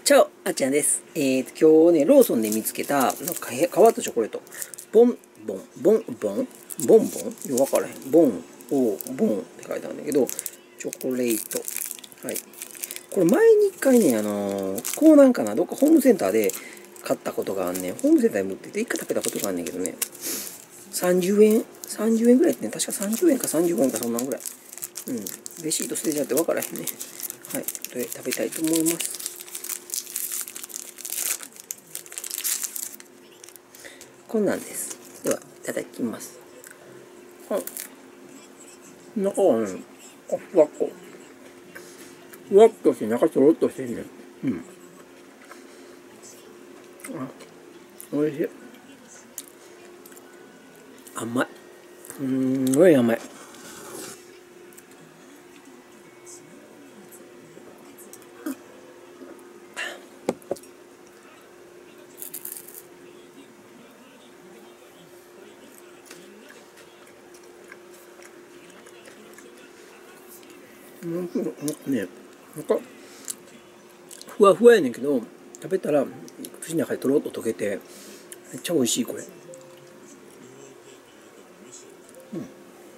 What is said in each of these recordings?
チャオ、あっちゃんです。今日ね、ローソンで見つけた、なんか変わったチョコレート。ボン、ボン、ボン、ボン、ボンボンよくわからへん。ボン、ボンって書いてあるんだけど、チョコレート。はい。これ前に一回ね、コーナーかな、どっかホームセンターで買ったことがあんねん。ホームセンターで持ってて、一回食べたことがあんねんけどね、30円、30円ぐらいってね、確か30円か35円かそんなんぐらい。うん。レシート捨てちゃってわからへんね。はい。で、食べたいと思います。こんなんです。では、いただきます。はい。中はね、ふわっこ。ふわっとして中とろっとしてるね。うん。あ、おいしい。甘い。すんごい甘い。なんかね、なんか、ふわふわやねんけど、食べたら口の中でとろっと溶けて、めっちゃ美味しい、これ。うん。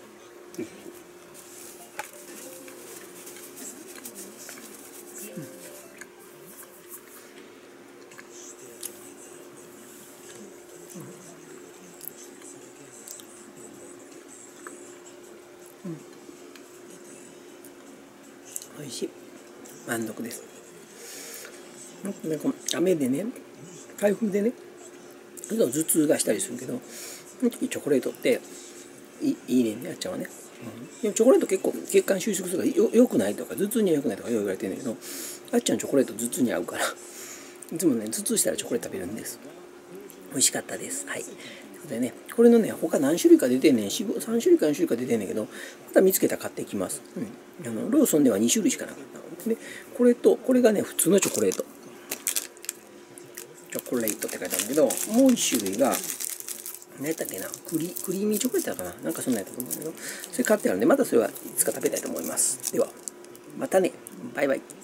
美味しい。満足です。なんかね、この雨でね、台風でね、頭痛がしたりするけど、その時チョコレートっていいねんね、あっちゃんはね。でもチョコレート結構血管収縮するからよくないとか頭痛にはよくないとかよく言われてるんだけど、あっちゃんチョコレート頭痛に合うからいつもね頭痛したらチョコレート食べるんです。美味しかったです。はい。ということでね、これのね他何種類か出てんねん、3種類か4種類か出てんねんけど、また見つけたら買ってきます。ローソンでは2種類しかなかったで、これとこれがね普通のチョコレートって書いてあるんだけど、もう1種類が何やったっけな、クリーミーチョコレートだかな、なんかそんなんやったと思うんだけど、それ買ってあるんで、またそれはいつか食べたいと思います。ではまたね、バイバイ。